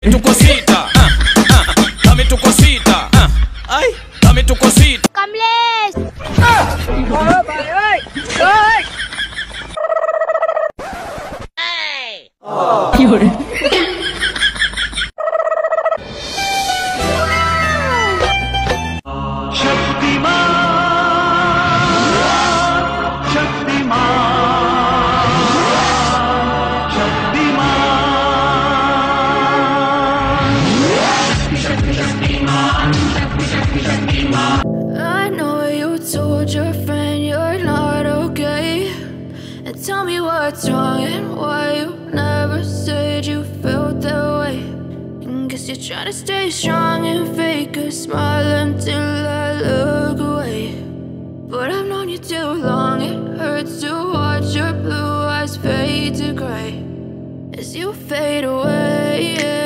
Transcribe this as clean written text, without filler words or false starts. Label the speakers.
Speaker 1: tu cosita, dame tu cosita, ay, dame tu cosita.
Speaker 2: Kamlesh!
Speaker 3: I know you told your friend you're not okay, and tell me what's wrong and why you never said you felt that way. And guess you're trying to stay strong and fake a smile until I look away. But I've known you too long, it hurts to watch your blue eyes fade to gray as you fade away.